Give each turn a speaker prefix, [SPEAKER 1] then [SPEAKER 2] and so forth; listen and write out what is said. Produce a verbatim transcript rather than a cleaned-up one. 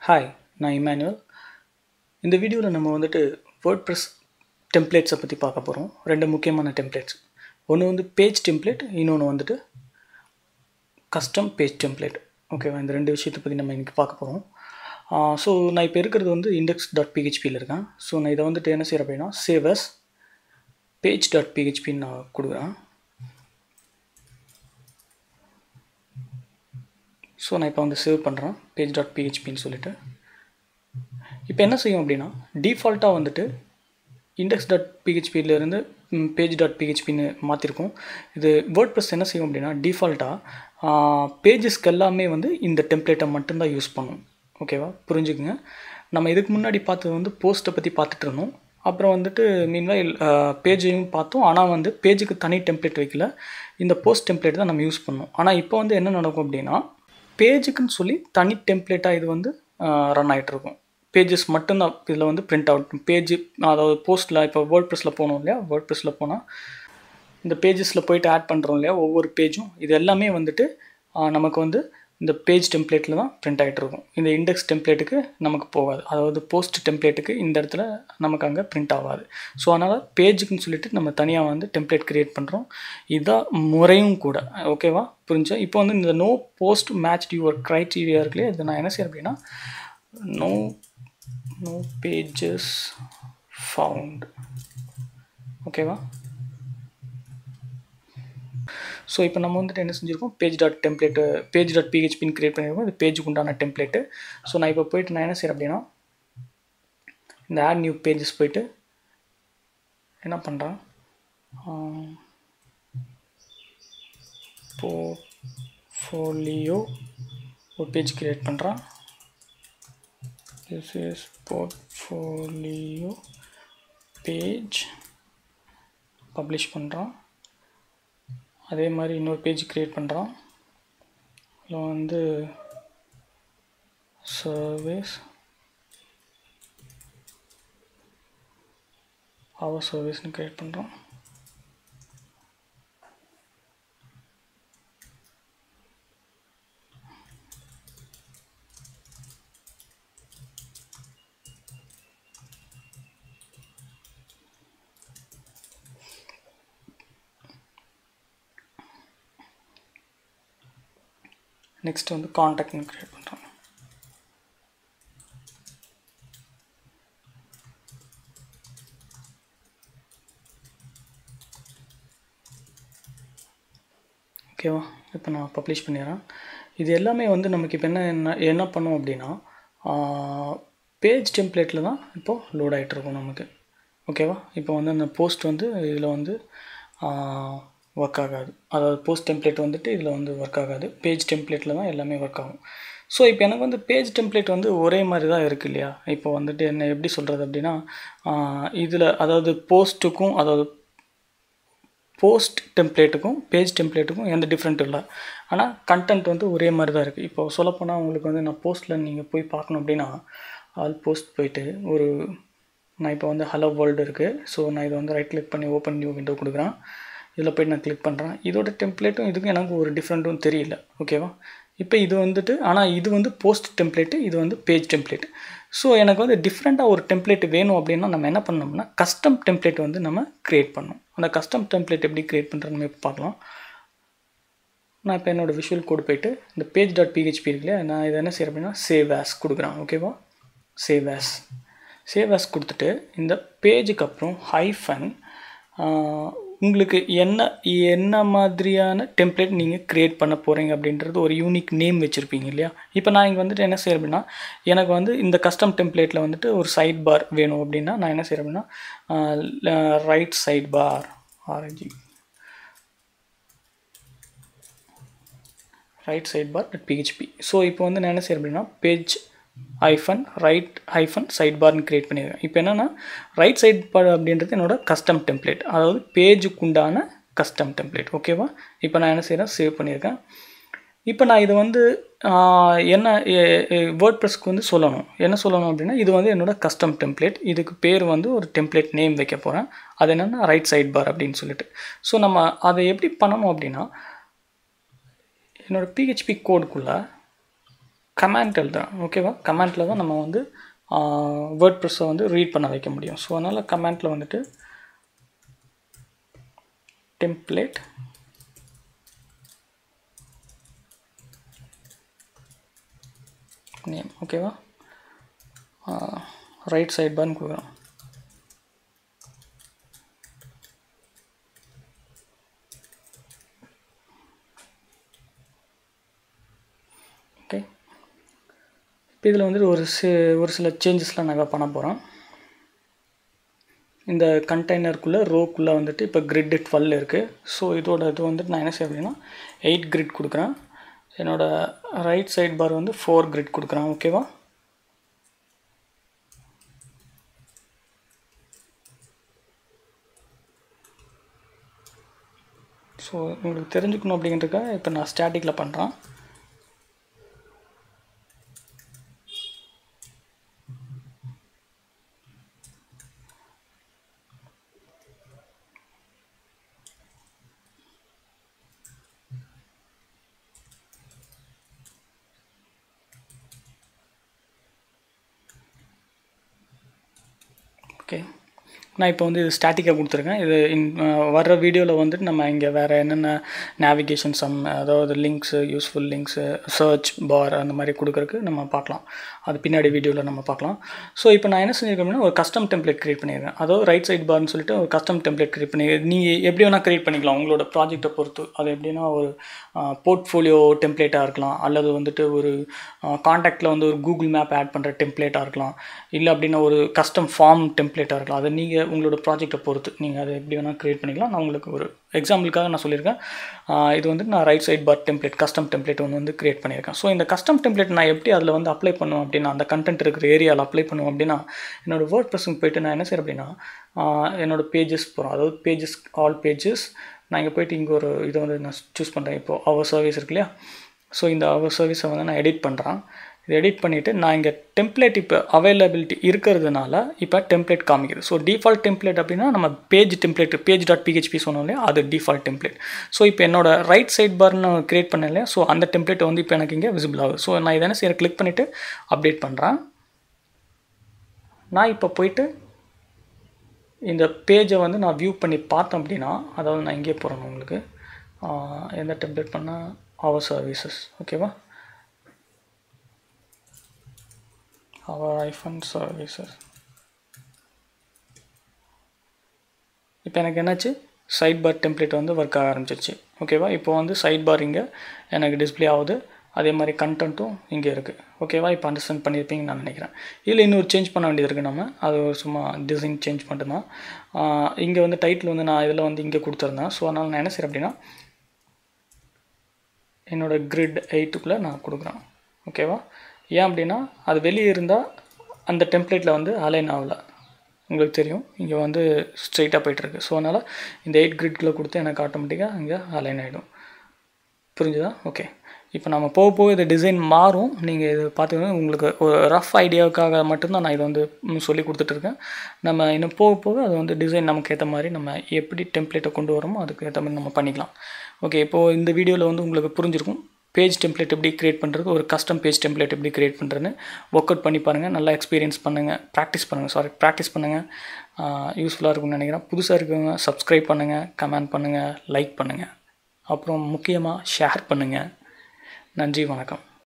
[SPEAKER 1] Hi, நான் Emmanuel. இந்த வீடியோவில் நம்ம வந்துட்டு வேர்ட்ப்ரெஸ் டெம்ப்ளேட்ஸை பற்றி பார்க்க போகிறோம். ரெண்டு முக்கியமான டெம்ப்ளேட்ஸ். ஒன்று வந்து பேஜ் டெம்ப்ளேட், இன்னொன்று வந்துட்டு கஸ்டம் பேஜ் டெம்ப்ளேட். ஓகேவா? இந்த ரெண்டு விஷயத்தை பற்றி நம்ம இன்றைக்கி பார்க்க போகிறோம். ஸோ நான் இப்போ இருக்கிறது வந்து இண்டெக்ஸ் டாட் பிஹெச்பியில் இருக்கேன். ஸோ நான் இதை வந்துட்டு என்ன செய்கிறேன் அப்படின்னா சேவ் அஸ் பேஜ் டாட் பிஹெச்பின்னு நான் கொடுக்குறேன். ஸோ நான் இப்போ வந்து சேவ் பண்ணுறேன் பேஜ் டாட் பிஹெச்பின்னு சொல்லிவிட்டு. இப்போ என்ன செய்யும் அப்படின்னா டிஃபால்ட்டாக வந்துட்டு இண்டெக்ஸ் டாட் பிஹெச்பியிலேருந்து பேஜ் டாட் பிஹெச்பின்னு மாற்றிருக்கோம். இது வேர்ட்ப்ரெஸ் என்ன செய்யும் அப்படின்னா டிஃபால்ட்டாக பேஜஸ்க்கு எல்லாமே வந்து இந்த டெம்ப்ளேட்டை மட்டும்தான் யூஸ் பண்ணும். ஓகேவா? புரிஞ்சுக்குங்க. நம்ம இதுக்கு முன்னாடி பார்த்தது வந்து போஸ்ட்டை பற்றி பார்த்துட்டு இருந்தோம். அப்புறம் வந்துட்டு மீன்வைல் பேஜையும் பார்த்தோம். ஆனால் வந்து பேஜுக்கு தனி டெம்ப்ளேட் வைக்கல, இந்த போஸ்ட் டெம்ப்ளேட் தான் நம்ம யூஸ் பண்ணோம். ஆனால் இப்போ வந்து என்ன நடக்கும் அப்படின்னா பேஜுக்குன்னு சொல்லி தனி டெம்ப்ளேட்டாக இது வந்து ரன் ஆகிட்ருக்கும். பேஜஸ் மட்டும்தான் இதில் வந்து பிரிண்ட் அவுட் பேஜ், அதாவது போஸ்ட்டில் இப்போ வேர்ட்ப்ரெஸில் போனோம் இல்லையா, வேர்ட்ப்ரெஸில் போனால் இந்த பேஜஸில் போய்ட்டு ஆட் பண்ணுறோம் இல்லையா ஒவ்வொரு பேஜும், இது எல்லாமே வந்துட்டு நமக்கு வந்து இந்த பேஜ் டெம்ப்ளேட்டில் தான் பிரிண்ட் ஆகிட்ருக்கும். இந்த இண்டெக்ஸ் டெம்ப்ளேட்டுக்கு நமக்கு போகாது, அதாவது போஸ்ட் டெம்ப்ளேட்டுக்கு இந்த இடத்துல நமக்கு அங்கே பிரிண்ட் ஆகாது. ஸோ அதனால் பேஜுக்குன்னு சொல்லிட்டு நம்ம தனியாக வந்து டெம்ப்ளேட் க்ரியேட் பண்ணுறோம். இதுதான் முறையும் கூட. ஓகேவா? புரிஞ்சா? இப்போ வந்து இந்த no post match your criteria இருக்குல்லையே, இதை நான் என்ன செய்யறேன் அப்படின்னா நோ நோ பேஜஸ் ஃபவுண்ட். ஓகேவா? ஸோ இப்போ நம்ம வந்துட்டு என்ன செஞ்சுருக்கோம், page dot template page dot பிஹெச்பின்னு க்ரியேட் பண்ணியிருக்கோம். இது பேஜுக்கு உண்டான டெம்ப்ளேட்டு. ஸோ நான் இப்போ போய்ட்டு நான் என்ன செய்கிறேன் அப்படின்னா இந்த ஆட் நியூ பேஜஸ் போய்ட்டு என்ன பண்ணுறேன், போர்ட்ஃபோலியோ ஒரு பேஜ் க்ரியேட் பண்ணுறேன். This is portfolio page. Publish பண்ணுறோம். அதே மாதிரி இன்னொரு பேஜ் க்ரியேட் பண்ணுறோம். இதில் வந்து சர்வீஸ் அவர் சர்வீஸ்னு க்ரியேட் பண்ணுறோம். நெக்ஸ்ட் வந்து கான்டாக்ட்னு க்ரியேட் பண்ணுறோம். ஓகேவா? இப்போ நான் பப்ளிஷ் பண்ணிடுறேன். இது எல்லாமே வந்து நமக்கு இப்போ என்ன என்ன என்ன பண்ணும் அப்படின்னா பேஜ் டெம்ப்ளேட்டில் தான் இப்போது லோட் ஆகிட்ருக்கும் நமக்கு. ஓகேவா? இப்போ வந்து அந்த போஸ்ட் வந்து இதில் வந்து ஒர்க் ஆகாது, அதாவது போஸ்ட் டெம்ப்ளேட் வந்துட்டு இதில் வந்து ஒர்க் ஆகாது, பேஜ் டெம்ப்ளேட்டில் தான் எல்லாமே ஒர்க் ஆகும். ஸோ இப்போ எனக்கு வந்து பேஜ் டெம்ப்ளேட் வந்து ஒரே மாதிரி தான் இருக்குது இல்லையா. இப்போ வந்துட்டு என்ன எப்படி சொல்கிறது அப்படின்னா இதில் அதாவது போஸ்ட்டுக்கும் அதாவது போஸ்ட் டெம்ப்ளேட்டுக்கும் பேஜ் டெம்ப்ளேட்டுக்கும் எந்த டிஃப்ரெண்ட்டும் இல்லை, ஆனால் கண்டென்ட் வந்து ஒரே மாதிரி தான் இருக்குது. இப்போ சொல்லப்போனால் உங்களுக்கு வந்து நான் போஸ்ட்டில் நீங்கள் போய் பார்க்கணும் அப்படின்னா ஆல் போஸ்ட் போயிட்டு ஒரு நான் இப்போ வந்து ஹலோ வேர்ல்டு இருக்குது. ஸோ நான் இதை வந்து ரைட் கிளிக் பண்ணி ஓப்பன் நியூ விண்டோ கொடுக்குறேன். இதில் போய்ட்டு நான் கிளிக் பண்ணுறேன். இதோட டெம்ப்ளேட்டும் இதுக்கும் எனக்கு ஒரு டிஃப்ரெண்ட்டும் தெரியல. ஓகேவா? இப்போ இது வந்துட்டு ஆனால் இது வந்து போஸ்ட் டெம்ப்ளேட்டு, இது வந்து பேஜ் டெம்ப்ளேட். ஸோ எனக்கு வந்து டிஃப்ரெண்ட்டாக ஒரு டெம்ப்ளேட் வேணும் அப்படின்னா நம்ம என்ன பண்ணோம்னா கஸ்டம் டெம்ப்ளேட் வந்து நம்ம க்ரியேட் பண்ணணும். அந்த கஸ்டம் டெம்ப்ளேட் எப்படி க்ரியேட் பண்ணுறதுன்னு இப்போ பார்க்கலாம். நான் இப்போ என்னோடய விஷுவல் கோடு போய்ட்டு இந்த பேஜ் டாட் பிஹெச்பி இருக்குல்லையா, நான் இதை என்ன செய்கிறேன் அப்படின்னா சேவ் ஆஸ் கொடுக்குறேன். ஓகேவா? சேவ் ஆஸ் சேவ் ஆஸ் கொடுத்துட்டு இந்த பேஜுக்கு அப்புறம் ஹைஃபன் உங்களுக்கு என்ன என்ன மாதிரியான டெம்ப்ளேட் நீங்கள் க்ரியேட் பண்ண போகிறீங்க அப்படின்றது ஒரு யூனிக் நேம் வச்சுருப்பீங்க இல்லையா. இப்போ நான் இங்கே வந்துட்டு என்ன செய்கிறேன் அப்படின்னா எனக்கு வந்து இந்த கஸ்டம் டெம்ப்ளேட்டில் வந்துட்டு ஒரு சைட் பார் வேணும் அப்படின்னா நான் என்ன செய்கிறேன் அப்படின்னா ரைட் சைட் பார் ஆர்ஜி right side bar dot PHP. So இப்போ வந்து நான் என்ன செய்கிறேன் அப்படின்னா page hyphen right hyphen side பார்னு க்ரியேட் பண்ணியிருக்கேன். இப்போ என்னென்னா ரைட் சைட் பார் அப்படின்றது என்னோடய கஸ்டம் டெம்ப்ளேட், அதாவது பேஜுக்கு உண்டான கஸ்டம் டெம்ப்ளேட். ஓகேவா? இப்போ நான் என்ன செய்கிறேன், சேவ் பண்ணியிருக்கேன். இப்போ நான் இதை வந்து என்ன வேர்ட்ப்ரெஸ்க்கு வந்து சொல்லணும், என்ன சொல்லணும் அப்படின்னா இது வந்து என்னோடய கஸ்டம் டெம்ப்ளேட், இதுக்கு பேர் வந்து ஒரு டெம்ப்ளேட் நேம் வைக்க போகிறேன். அது என்னென்னா ரைட் சைட் பார் அப்படின்னு சொல்லிட்டு. ஸோ நம்ம அதை எப்படி பண்ணணும் அப்படின்னா என்னோடய பிஹெச்பி கோடுக்குள்ளே கமெண்ட் எழுதுறேன். ஓகேவா? கமெண்ட்டில் தான் நம்ம வந்து வேர்ட் ப்ரெஸ்ஸை வந்து ரீட் பண்ண வைக்க முடியும். ஸோ அதனால் கமெண்ட்டில் வந்துட்டு டெம்ப்ளேட் நேம். ஓகேவா? ரைட் சைட் பார்னு கொடுக்குறோம். ஓகே, இப்போ இதில் வந்துட்டு ஒரு சி ஒரு சில சேஞ்சஸ்லாம் நாங்கள் பண்ண போகிறோம். இந்த கண்டெய்னருக்குள்ளே ரோக்குள்ளே வந்துட்டு இப்போ கிரிட் டுவெல் இருக்குது. ஸோ இதோட இது வந்துட்டு நான் என்ன செய்ய அப்படின்னா எயிட் கிரிட் கொடுக்குறேன். என்னோடய ரைட் சைட் பார் வந்து ஃபோர் கிரிட் கொடுக்குறேன். ஓகேவா? ஸோ உங்களுக்கு தெரிஞ்சுக்கணும் அப்படிங்கிறதுக்காக இப்போ நான் ஸ்டாட்டிக்கில் பண்ணுறேன். ஓகே, நான் இப்போ வந்து இது ஸ்டாட்டிக்காக கொடுத்துருக்கேன். இது இன் வர்ற வீடியோவில் வந்துட்டு நம்ம இங்கே வேறு என்னென்ன நேவிகேஷன் சம், அதாவது links, useful links, search bar அந்த மாதிரி கொடுக்குறக்கு நம்ம பார்க்கலாம். அது பின்னாடி வீடியோவில் நம்ம பார்க்கலாம். ஸோ இப்போ நான் என்ன செஞ்சுருக்கேன் அப்படின்னா ஒரு கஸ்டம் டெம்ப்ளேட் க்ரியேட் பண்ணியிருக்கேன். அதாவது ரைட் சைட் பார்னு சொல்லிட்டு ஒரு கஸ்டம் டெம்ப்ளேட் க்ரியேட் பண்ணி நீங்கள் எப்படி வேணால் க்ரியேட் பண்ணிக்கலாம் உங்களோட ப்ராஜெக்டை பொறுத்து. அது எப்படின்னா ஒரு போர்ட்ஃபோலியோ டெம்ப்ளேட்டாக இருக்கலாம், அல்லது வந்துட்டு ஒரு காண்டாக்டில் வந்து ஒரு கூகுள் மேப் ஆட் பண்ணுற டெம்ப்ளேட்டாக இருக்கலாம், இல்லை அப்படின்னா ஒரு கஸ்டம் ஃபார்ம் டெம்ப்ளேட்டாக இருக்கலாம். அதை நீங்கள் உங்களோட ப்ராஜெக்டை பொறுத்து நீங்கள் அதை எப்படி வேணால் க்ரியேட் பண்ணிக்கலாம். நான் உங்களுக்கு ஒரு எக்ஸாம்பிளுக்காக நான் சொல்லியிருக்கேன். இது வந்து நான் right side bar template custom template ஒன்று வந்து க்ரியேட் பண்ணியிருக்கேன். ஸோ இந்த கஸ்டம் டெம்ப்ளேட் நான் எப்படி அதில் வந்து அப்ளை பண்ணுவேன் அப்படின்னா அந்த கண்டென்ட் இருக்கிற ஏரியாவில் அப்ளை பண்ணுவோம் அப்படின்னா என்னோடய வேர்ட் ப்ரெஸ்ஸுக்கு போய்ட்டு நான் என்ன செய்கிறேன் அப்படின்னா என்னோடய பேஜஸ் போகிறோம். அதாவது பேஜஸ் ஆல் பேஜஸ் நான் இங்கே போய்ட்டு இங்கே ஒரு இதை வந்து நான் சூஸ் பண்ணுறேன். இப்போது அவர் சர்வீஸ் இருக்கு இல்லையா? ஸோ இந்த அவர் சர்வீஸை வந்து நான் எடிட் பண்ணுறேன். இது எடிட் பண்ணிவிட்டு நான் இங்கே டெம்ப்ளேட் இப்போ அவைலபிலிட்டி இருக்கிறதுனால இப்போ டெம்ப்ளேட் காமிக்குது. ஸோ டிஃபால்ட் டெம்ப்ளேட் அப்படின்னா நம்ம page template page dot PHP சொன்னோம் இல்லையா, அது டிஃபால்ட் டெம்ப்ளேட். ஸோ இப்போ என்னோட ரைட் சைட் பார்னு க்ரியேட் பண்ணேன் இல்லையா, ஸோ அந்த டெம்ப்ளேட் வந்து இப்போ எனக்கு இங்கே விசிபிள் ஆகுது. ஸோ நான் இதை என்ன செய்ய கிளிக் பண்ணிவிட்டு அப்டேட் பண்ணுறேன். நான் இப்போ போயிட்டு இந்த பேஜை வந்து நான் வியூ பண்ணி பார்த்தேன் அப்படின்னா, அதாவது நான் இங்கே போகிறேன் உங்களுக்கு எந்த டெம்ப்ளேட் பண்ணால் அவர் சர்வீசஸ். ஓகேவா? அவர் ஐஃபோன் சர்வீசஸ். இப்போ எனக்கு என்னாச்சு, சைட் பார் டெம்ப்ளேட் வந்து ஒர்க் ஆக ஆரம்பிச்சிருச்சு. ஓகேவா? இப்போ வந்து சைட் பார் இங்கே எனக்கு டிஸ்பிளே ஆகுது. அதே மாதிரி கண்டென்ட்டும் இங்கே இருக்குது. ஓகேவா? இப்போ அண்டர்ஸ்டாண்ட் பண்ணியிருப்பீங்கன்னு நான் நினைக்கிறேன். இதில் இன்னொரு சேஞ்ச் பண்ண வேண்டியது இருக்குது. நம்ம அது சும்மா டிசைன் சேஞ்ச் மட்டும்தான். இங்கே வந்து டைட்டில் வந்து நான் இதில் வந்து இங்கே கொடுத்துருந்தேன். ஸோ அதனால் நான் என்ன செய்கிறேன் அப்படின்னா என்னோடய கிரிட் எயிட்டுக்குள்ளே நான் கொடுக்குறேன். ஓகேவா? ஏன் அப்படின்னா அது வெளியே இருந்தால் அந்த டெம்ப்ளேட்டில் வந்து அலைன் ஆகலை. உங்களுக்கு தெரியும் இங்கே வந்து ஸ்ட்ரெயிட்டாக போய்ட்டுருக்கு. ஸோ அதனால் இந்த எயிட் கிரிட்குள்ளே கொடுத்து எனக்கு ஆட்டோமேட்டிக்காக இங்கே அலைன் ஆகிடும். புரிஞ்சுதா? ஓகே, இப்போ நம்ம போக போக இது டிசைன் மாறும். நீங்கள் இது பார்த்துக்கணும். உங்களுக்கு ஒரு ரஃப் ஐடியாவுக்காக மட்டும்தான் நான் இதை வந்து சொல்லி கொடுத்துட்ருக்கேன். நம்ம இன்னும் போக போக அது வந்து டிசைன் நமக்கு ஏற்ற மாதிரி நம்ம எப்படி டெம்ப்ளேட்டை கொண்டு வரோமோ அதுக்கு ஏற்ற மாதிரி நம்ம பண்ணிக்கலாம். ஓகே, இப்போது இந்த வீடியோவில் வந்து உங்களுக்கு புரிஞ்சிருக்கும் பேஜ் டெம்ப்ளேட் எப்படி க்ரியேட் பண்ணுறது, ஒரு கஸ்டம் பேஜ் டெம்ப்ளேட் எப்படி க்ரியேட் பண்ணுறதுன்னு. ஒர்க் அவுட் பண்ணி பாருங்கள், நல்லா எக்ஸ்பீரியன்ஸ் பண்ணுங்கள், ப்ராக்டிஸ் பண்ணுங்கள் சாரி ப்ராக்டிஸ் பண்ணுங்கள். யூஸ்ஃபுல்லாக இருக்கும்னு நினைக்கிறேன். புதுசாக இருக்கவங்க சப்ஸ்கிரைப் பண்ணுங்கள், கமெண்ட் பண்ணுங்கள், லைக் பண்ணுங்கள், அப்புறம் முக்கியமாக ஷேர் பண்ணுங்கள். நன்றி, வணக்கம்.